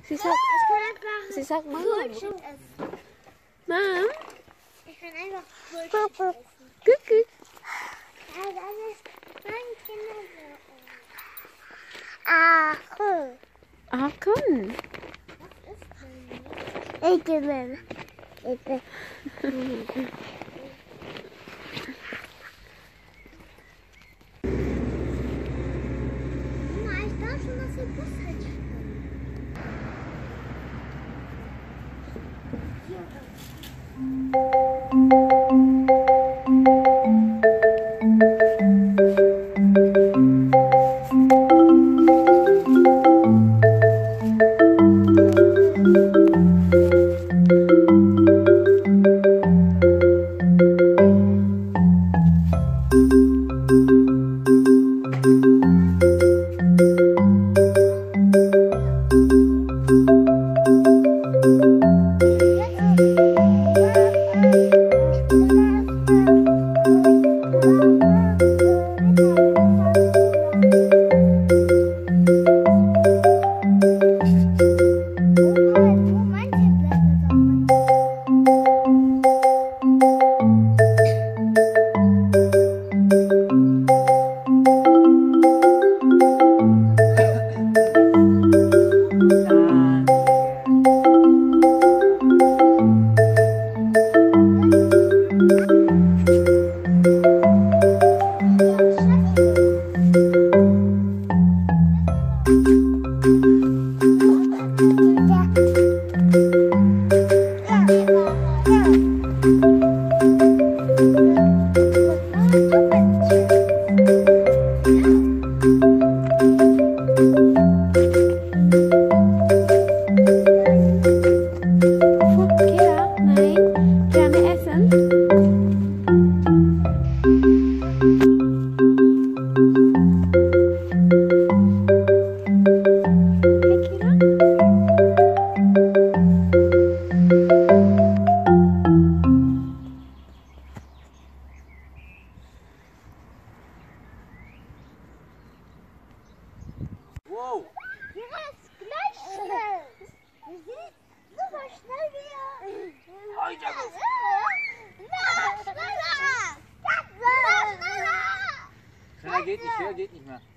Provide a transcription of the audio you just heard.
Sie sagt Mom. Brötchen essen. Mom. Ich kann einfach Brötchen essen. Gut. Ja, das ist mein Kindergarten. Akun. Was ist denn? Ich bin. Mama, ich dachte schon, dass wir Bus halt Wow! Yes, gleich schnell. Wir sind super schnell wieder. Heute Noch schneller. Noch schneller. Schneller geht nicht, höher geht nicht mehr.